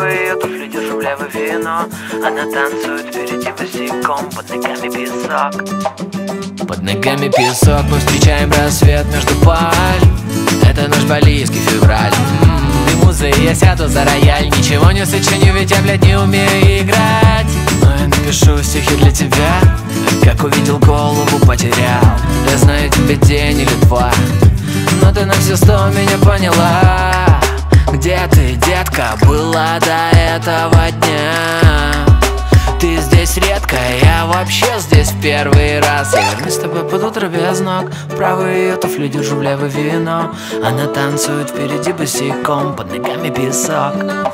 правой ее туфли держу, в левой вино. Она танцует впереди босиком, под ногами песок. Под ногами песок, мы встречаем рассвет между пальм. Это наш балийский февраль. Ты муза, и я сяду за рояль. Ничего не сочиню, ведь я, блядь, не умею играть. Но я напишу стихи для тебя, как увидел, голову потерял. Я знаю тебе день или два, но ты на все 100 меня поняла. Где ты, детка, была до этого дня? Ты здесь редко, я вообще здесь в первый раз. Я вернусь с тобой под утро без ног. В правой ее туфли держу, в левой вино. Она танцует впереди босиком, под ногами песок.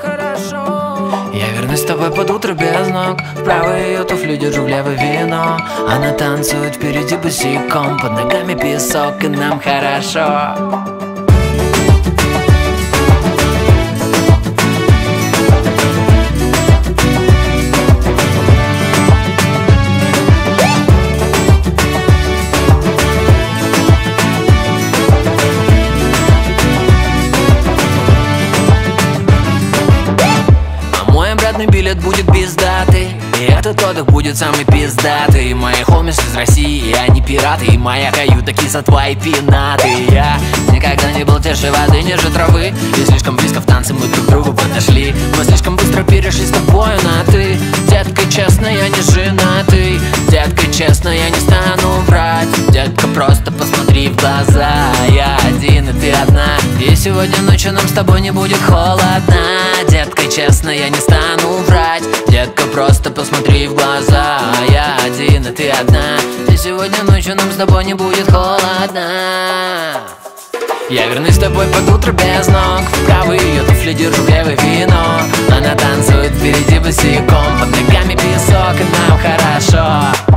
Я вернусь с тобой под утро без ног. В правой ее туфли держу, в левой вино. Она танцует впереди босиком, под ногами песок, и нам хорошо. Билет будет без даты, и этот отдых будет самый пиздатый. Мои хомис из России, и они пираты, и моя каюта киса твои пинаты. Я никогда не был тише воды, ниже травы, и слишком близко в танце мы друг к другу подошли. Мы слишком быстро перешли с тобою на ты. Детка, честно, я не женатый. Детка, честно, я не стану врать. Детка, просто посмотри в глаза. Я один, и ты одна, и сегодня ночью нам с тобой не будет холодно. Детка, честно, я не стану врать. Детка, просто посмотри в глаза. Я один, и ты одна, и сегодня ночью нам с тобой не будет холодно. Я вернусь с тобой под утро без ног. В правой ее туфли держу, в левой вино. Она танцует впереди босиком, под ногами песок, и нам хорошо.